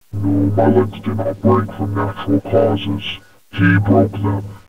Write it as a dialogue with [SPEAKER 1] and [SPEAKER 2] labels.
[SPEAKER 1] No, my legs did not break from natural causes. He broke them.